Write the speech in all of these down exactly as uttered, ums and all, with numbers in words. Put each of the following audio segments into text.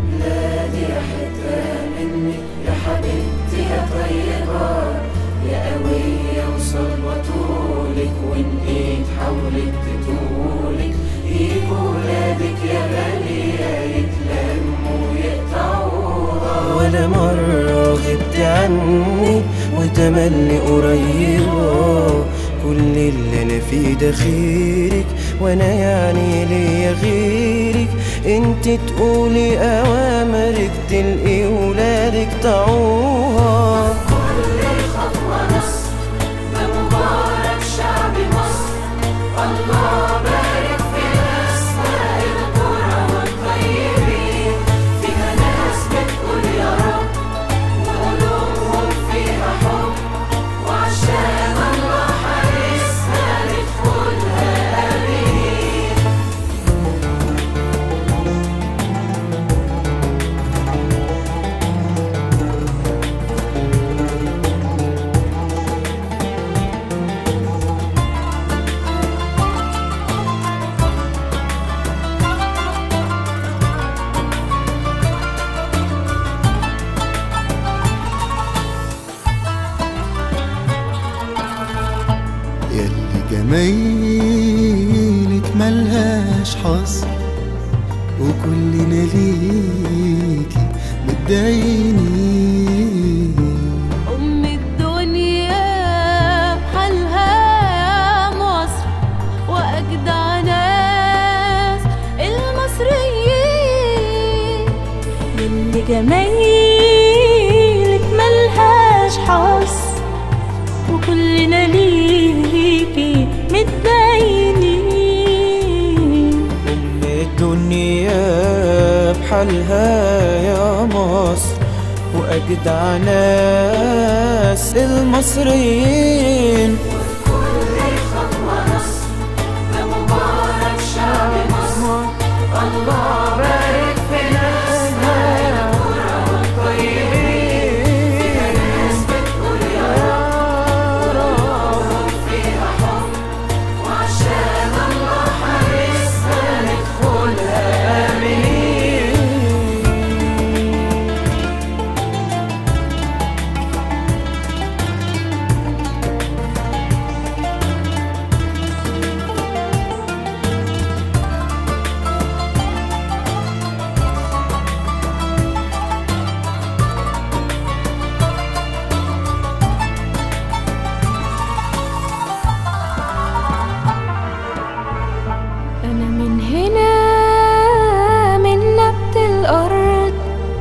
بلادي يا حتة مني، يا حبيبتي يا طيبة، يا قوية وصلوة طولك، وإن إيد حاولت تطولك يجوا ولادك يا غالية يتلموا ويقطعوها. ولا مرة غبت عني وتملي قريبة، كل اللي أنا فيه ده خيرك، وأنا يعني ليا غيرك، انت تقولي أوامرك تلقي ولادك طاعوها. كل خطوة نصر، ده مبارك شعب مصر، الله بارك في ناسنا القرى والطيبين، فيها ناس بتقول يا رب وقلوبهم فيها حب، وعشان الله حارسها ندخلها آمنين. ياللي جمايلك ملهاش حصر، وكلنا ليكي متداينين. أم الدنيا بحالها يا مصر، وأجدع ناس المصريين، اللي جمايلك ملهاش حصر، وكلنا ليكي متداينين. أم الدنيا بحالها يا مصر، وأجدع ناس المصريين. كل خطوة نصر، ده مبارك شعب مصر، الله بارك في ناسنا القرى والطيبين، فيها ناس بتقول يا رب وقلوبهم فيها حب، وعشان الله حارسها ندخلها آمنين. أنا من هنا، من نبت الأرض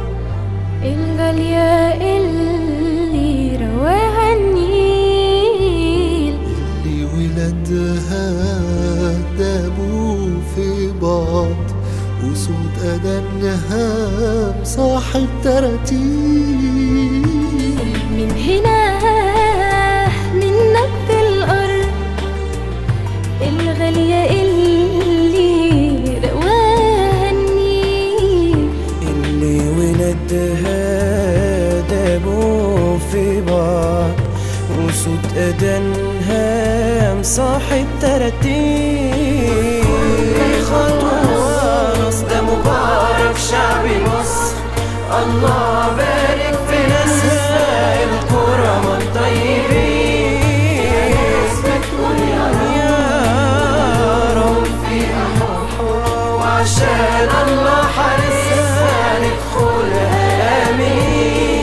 الغالية اللي رواها النيل، اللي ولادها دابوا في بعض، وصوت أذانها مصاحب تراتيل. من هنا، من نبت الأرض الغالية اللي رواها النيل، اللي ولادها دابوا في بعض، وصوت أذانها مصاحب تراتيل. خطوة نص، ده مبارك شعب مصر، الله بارك في ناسها القرى والطيبين، ناس بتقول يا رب فيها حب، وعشان الله حارسها ندخلها آمنين.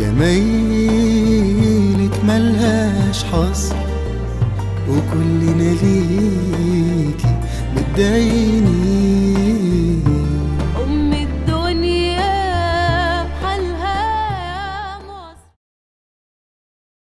جمايلك ملهاش حصر، وكلنا ليكي متضايقين